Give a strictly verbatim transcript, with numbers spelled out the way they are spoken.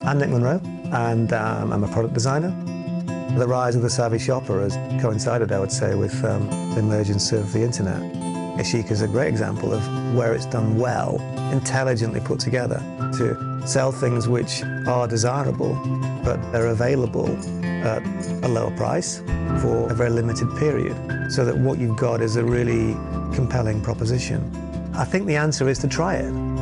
I'm Nick Munro, and um, I'm a product designer. The rise of the savvy shopper has coincided, I would say, with um, the emergence of the internet. Chic is a great example of where it's done well, intelligently put together, to sell things which are desirable, but they're available at a lower price for a very limited period, so that what you've got is a really compelling proposition. I think the answer is to try it.